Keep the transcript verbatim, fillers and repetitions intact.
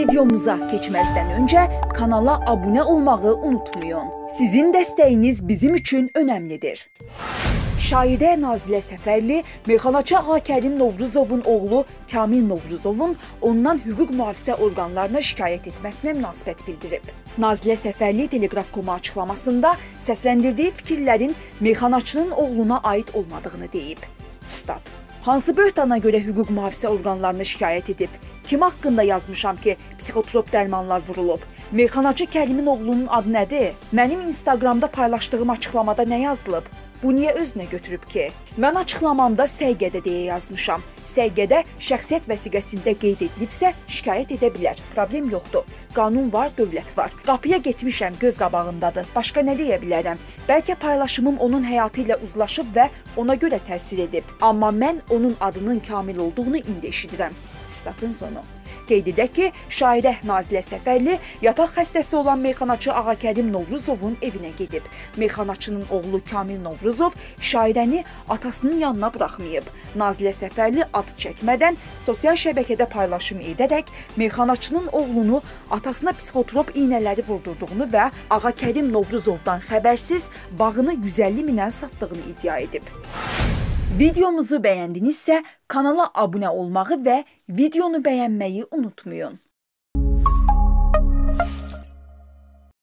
Videomuza keçməzdən öncə kanala abunə olmağı unutmayın. Sizin dəstəyiniz bizim üçün önəmlidir. Şairə Nazilə Səfərli, meyxanaçı Ağakərim Novruzovun oğlu Kamil Novruzovun ondan hüquq mühafizə orqanlarına şikayət etməsinə münasibət bildirib. Nazilə Səfərli Telegraf Koma açıqlamasında səsləndirdiyi fikirlərin meyxanaçının oğluna aid olmadığını deyib. Stat. Hansı böhtana görə hüquq mühafizə orqanlarına şikayət edib? Kim haqqında yazmışam ki, psixotrop dərmanlar vurulub? Meyxanaçı Kərimin oğlunun adı nədir? Mənim Instagramda paylaşdığım açıqlamada nə yazılıb? Bu niyə özünə götürüb ki? Mən açıqlamamda səyyədə deyə yazmışam. Səyyədə şəxsiyyət vəsiqəsində qeyd edilibsə şikayət edə bilər. Problem yoxdur. Qanun var, dövlət var. Qapıya getmişəm, göz qabağındadır. Başqa nə deyə bilərəm? Bəlkə paylaşımım onun həyatı ilə uzlaşıb və ona görə təsir edib. Amma mən onun adının Kamil olduğunu indi eşidirəm. Statın sonu. Qeyd edək ki, şairə Nazilə Səfərli yataq xəstəsi olan meyxanaçı Ağakərim Novruzovun evinə gedib. Meyxanaçının oğlu Kamil Novruzov şairəni atasının yanına buraxmayıb. Nazilə Səfərli ad çəkmədən sosial şəbəkədə paylaşım edərək meyxanaçının oğlunu atasına psixotrop iynələri vurdurduğunu və Ağakərim Novruzovdan xəbərsiz bağını yüz əlli minə satdığını iddia edib. Videomuzu bəyəndinizsə kanala abunə olmağı və videonu bəyənməyi unutmayın.